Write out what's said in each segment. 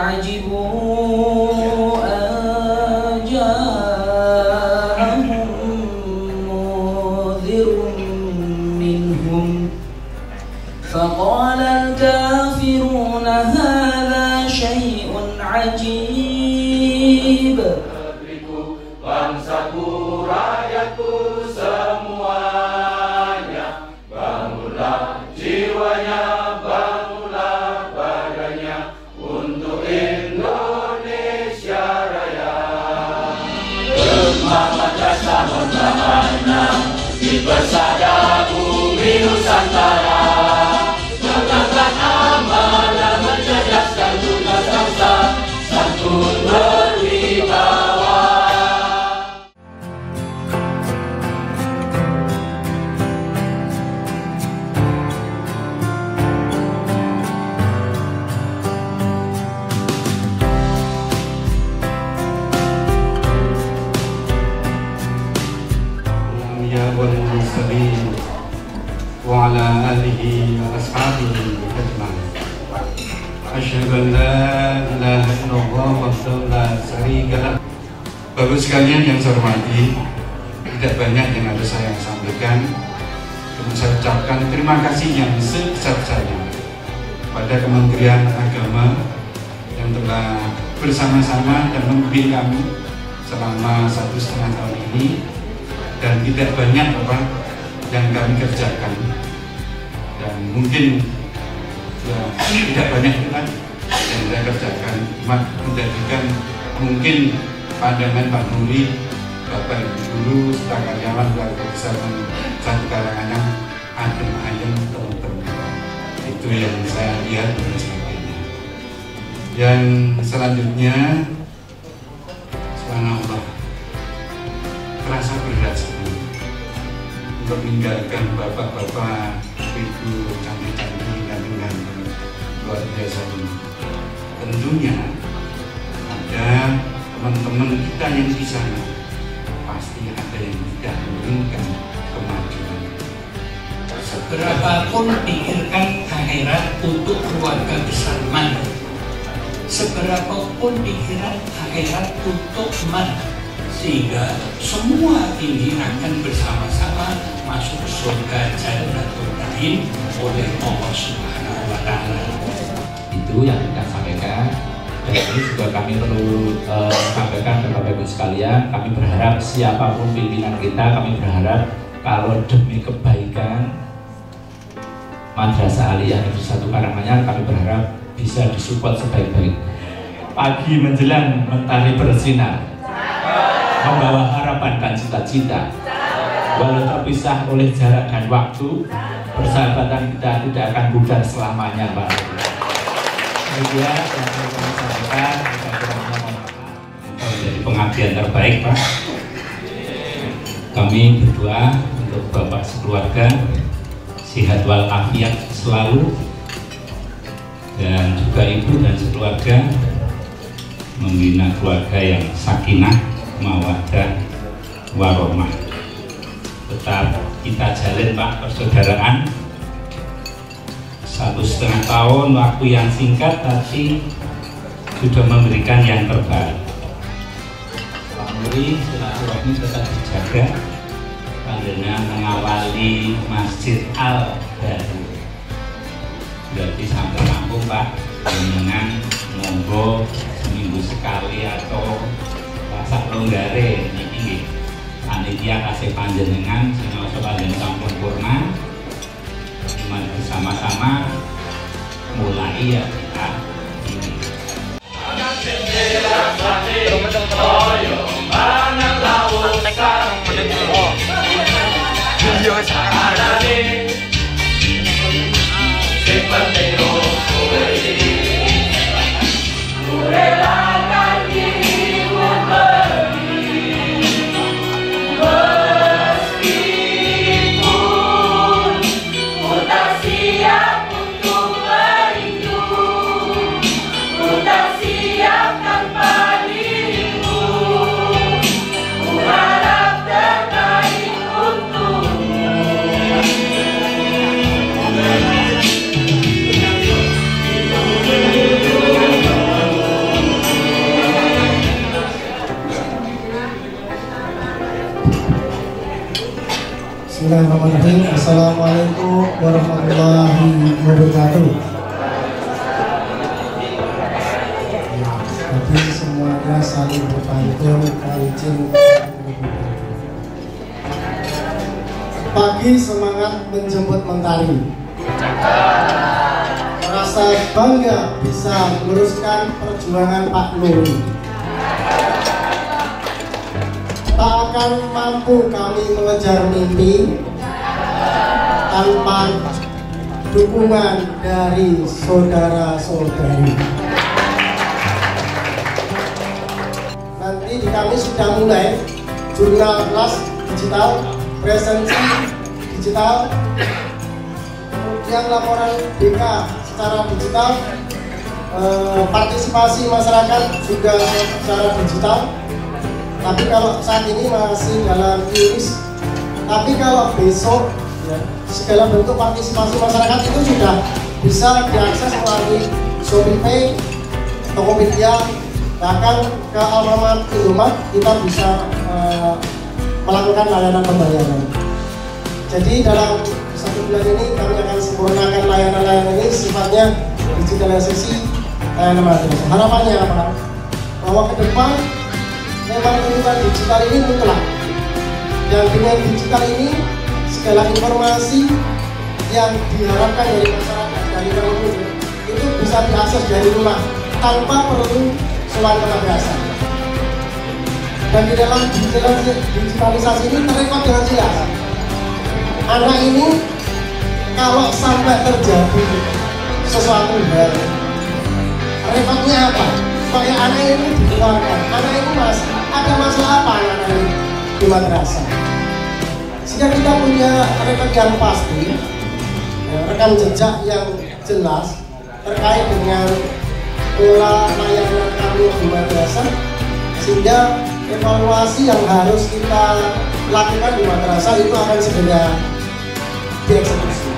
فعجبوا أن جاءهم منذر منهم فقال الكافرون هذا شيء عجيب. Bangsaku, rakyatku semuanya, bangunlah jiwanya, bangunlah badannya untuk Indonesia Raya. Semangat rasa membahana di persada bumi Nusantara, mengangkat amanah mencerdaskan tugas bangsa, santun berwibawa. wa ala alihi wa ashabihi ajma'in. Asyhadu an la ilaha illallah wahdahu la syarika lah. Bapak sekalian yang saya hormati, tidak banyak yang harus saya sampaikan. Cuma saya ucapkan terima kasih yang sebesar-besarnya pada Kementerian Agama yang telah bersama-sama dan membimbing kami selama 1,5 tahun ini, dan tidak banyak apa yang kami kerjakan, dan mungkin ya, tidak banyak yang saya kerjakan, cuma menjadikan mungkin pandangan Pak Nuri, Bapak Ibu Guru, serta karyawan keluarga besar satu karangan yang adem ayem teman-teman. Itu yang saya lihat dan sebagainya. Yang selanjutnya, subhanallah, terasa berat sekali untuk meninggalkan bapak-bapak, ibu cantik-cantik dan luar biasa ini. Tentunya ada teman-teman kita yang di sana, pasti ada yang tidak menginginkan kemajuan. Seberapapun pikirkan akhirat untuk keluarga besar mana, seberapapun pikiran akhirat untuk mana, sehingga semua ini akan bersama-sama masuk surga Jannatul Na'im oleh Allah Subhanahu wa Ta'ala. Itu yang kita sampaikan, dan ini juga kami perlu sampaikan ke Bapak Ibu sekalian. Kami berharap siapapun pimpinan kita, kami berharap kalau demi kebaikan Madrasah Aliyah Negeri 1 Karanganyar, kami berharap bisa disupport sebaik-baik. Pagi menjelang mentari bersinar, membawa harapan dan cita-cita, walau terpisah oleh jarak dan waktu, persahabatan kita tidak akan pudar selamanya, Pak. Kemudian yang saya sampaikan, menjadi pengabdian terbaik, Pak. Kami berdoa untuk Bapak sekeluarga sehat walafiat selalu, dan juga Ibu dan sekeluarga membina keluarga yang sakinah, mawaddah, warahmah. Tetap kita jalin, Pak, persaudaraan. 1,5 tahun waktu yang singkat, tapi sudah memberikan yang terbaik. Pak Muri, silaturahmi tetap dijaga, karena mengawali Masjid Al-Baru. Berarti sampai rampung, Pak, dengan monggo seminggu sekali atau sak longgare niki panitia kasih panjenengan sinaosa panjenengan sampun purna, mari bersama-sama mulai ya kita ini. Meskipun ku tak siap untuk merindu. Bismillahirrahmanirrahim. Assalamualaikum warahmatullahi wabarakatuh. Bagi semuanya saling berpantun, kancing. Pagi semangat menjemput mentari. Merasa bangga bisa meneruskan perjuangan Pak Nuri. Tak akan mampu kami mengejar mimpi tanpa dukungan dari saudara-saudari. Nanti di kami sudah mulai jurnal kelas digital, presensi digital, kemudian laporan BK secara digital, partisipasi masyarakat juga secara digital. Tapi kalau saat ini masih dalam klinis, tapi kalau besok ya, segala bentuk partisipasi masyarakat itu sudah bisa diakses melalui ShopeePay, Tokopedia, bahkan ke Alfamart, Indomaret kita bisa melakukan layanan pembayaran. Jadi dalam 1 bulan ini kami akan sempurnakan layanan-layanan ini sifatnya digitalisasi layanan madrasah. Harapannya apa? Bahwa ke depan memang kebutuhan digital ini mutlak, dan dengan digital ini segala informasi yang diharapkan dari masyarakat, dari kampung itu bisa diakses dari rumah tanpa perlu soal ke madrasah. Dan di dalam digitalisasi ini terrekod dengan jelas anak ini kalau sampai terjadi sesuatu hal, rekodnya apa? Supaya anak ini dikeluarkan, anak ini ada masalah apa anak ini di madrasah, sehingga kita punya rekod yang pasti, rekam jejak yang jelas terkait dengan pola layanan kami di madrasah, sehingga evaluasi yang harus kita lakukan di madrasah itu akan segera dieksekusi.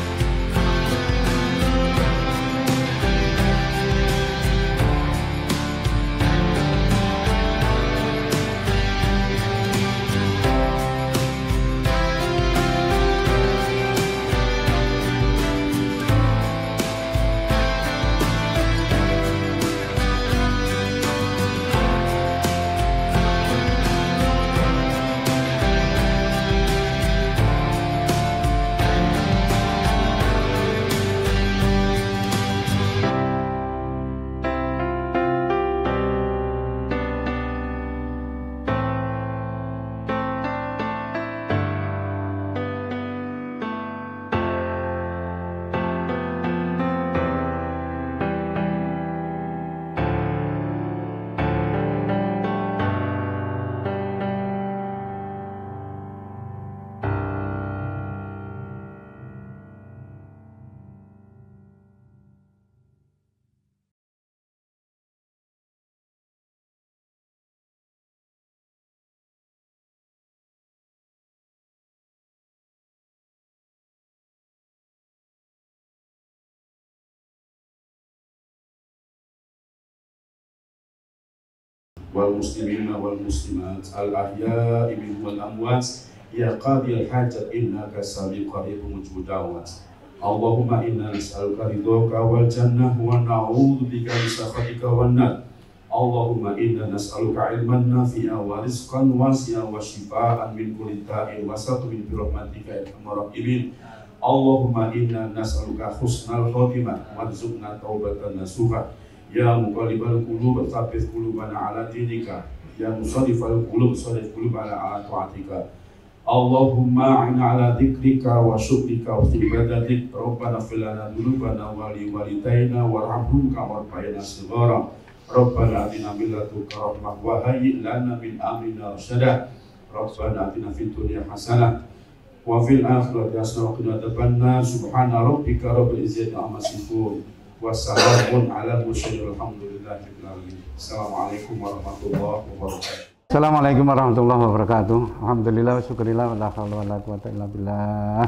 wal muslimina wal muslimat al ahya'i minhum wal amwat ya qadiyal hajat innaka sami'un qaribun mujibud da'wat. Allahumma inna nas'aluka ridhaka wal jannah wa na'udzu bika min sakhatika wan nar. Allahumma inna nas'aluka ilman nafi'a wa rizqan wasi'a wa shifaa'an min kulli da'in wa satmin bi rahmatika ya arhamar rahimin. Allahumma inna nas'aluka husnal khotimah warzuqna taubatan nasuha. Ya muqallibal qulub tsabbit qulubana ala dinika. Ya musarrifal qulub sarrif qulubana ala ta'atika. Allahumma a'inna ala dzikrika wa syukrika wa ibadatik. Rabbana fil lana dzunubana wa li walidayna warhamhum kama rabbayana shighara. Rabbana atina min ladunka rahmah wa hayyi' lana min amrina rasyada. Rabbana atina fid dunya hasanah wa fil akhirati hasanah wa qina adzabannar. Subhana rabbika rabbil izzati amma yasifun. Wassalamun ala mursalin alhamdulillahi rabbil alamin. Assalamualaikum warahmatullahi wabarakatuh. Assalamualaikum warahmatullahi wabarakatuh. Alhamdulillah wa syukurillah wa la haula wa la quwata illa billah.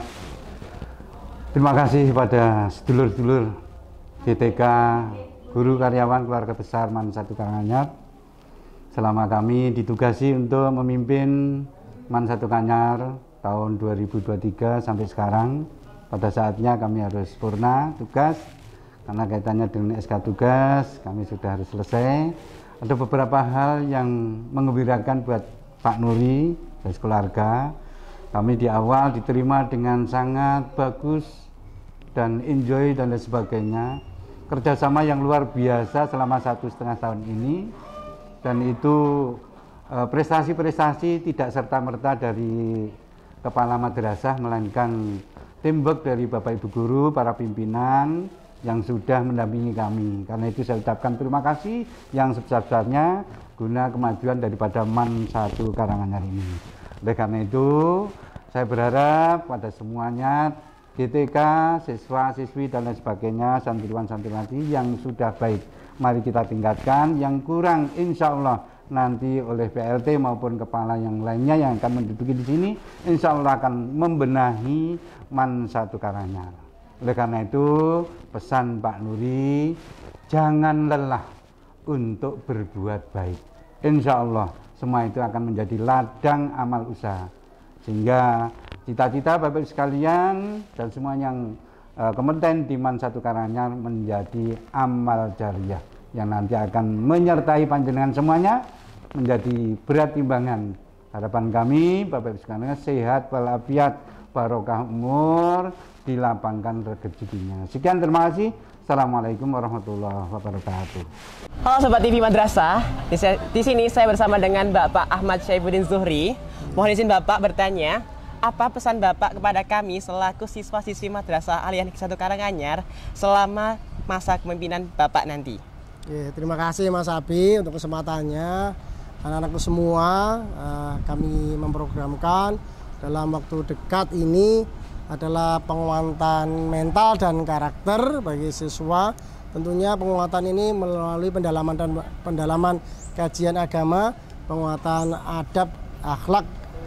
Terima kasih kepada sedulur-sedulur GTK, guru, karyawan, keluarga besar MAN 1 Karanganyar. Selama kami ditugasi untuk memimpin MAN 1 Karanganyar tahun 2023 sampai sekarang. Pada saatnya kami harus purna tugas karena kaitannya dengan SK tugas kami sudah harus selesai. Ada beberapa hal yang mengembirakan buat Pak Nuri dan keluarga. Kami di awal diterima dengan sangat bagus dan enjoy dan lain sebagainya. Kerjasama yang luar biasa selama 1,5 tahun ini, dan itu prestasi-prestasi tidak serta-merta dari kepala madrasah, melainkan teamwork dari Bapak Ibu Guru, para pimpinan yang sudah mendampingi kami. Karena itu saya ucapkan terima kasih yang sebesar-besarnya guna kemajuan daripada MAN 1 Karanganyar ini. Oleh karena itu saya berharap pada semuanya GTK, siswa, siswi dan lain sebagainya, santriwan-santriwati yang sudah baik, mari kita tingkatkan. Yang kurang, insya Allah nanti oleh PLT maupun kepala yang lainnya yang akan menduduki di sini, insya Allah akan membenahi MAN 1 Karanganyar. Oleh karena itu, pesan Pak Nuri, jangan lelah untuk berbuat baik. Insya Allah semua itu akan menjadi ladang amal usaha, sehingga cita-cita Bapak Ibu sekalian dan semua yang kompeten di MAN 1 Karanganyar menjadi amal jariah yang nanti akan menyertai panjenengan semuanya menjadi berat timbangan. Harapan kami Bapak Ibu sekalian sehat walafiat, barokah umur, dilapangkan rezekinya. Sekian, terima kasih. Assalamualaikum warahmatullahi wabarakatuh. Halo Sobat TV Madrasah, di sini saya bersama dengan Bapak Ahmad Syaifuddin Zuhri. Mohon izin Bapak bertanya, apa pesan Bapak kepada kami selaku siswa-siswi Madrasah Aliyah Negeri 1 Karanganyar selama masa kepemimpinan Bapak nanti? Terima kasih Mas Abi untuk kesempatannya. Anak-anakku semua, kami memprogramkan dalam waktu dekat ini adalah penguatan mental dan karakter bagi siswa. Tentunya penguatan ini melalui pendalaman kajian agama, penguatan adab, akhlak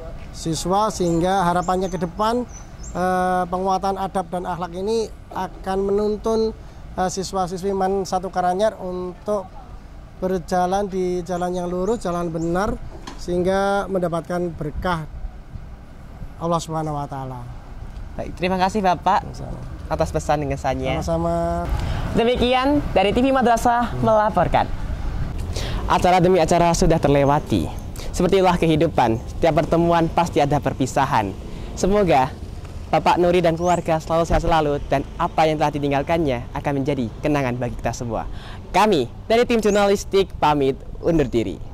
siswa, sehingga harapannya ke depan penguatan adab dan akhlak ini akan menuntun siswa-siswi MAN 1 Karanganyar untuk berjalan di jalan yang lurus, jalan benar, sehingga mendapatkan berkah Allah Subhanahu wa Ta'ala. Baik, terima kasih Bapak atas pesan dan kesannya. Sama-sama. Demikian dari TV Madrasah melaporkan. Acara demi acara sudah terlewati. Sepertilah kehidupan, setiap pertemuan pasti ada perpisahan. Semoga Bapak Nuri dan keluarga selalu sehat selalu, dan apa yang telah ditinggalkannya akan menjadi kenangan bagi kita semua. Kami dari tim jurnalistik pamit undur diri.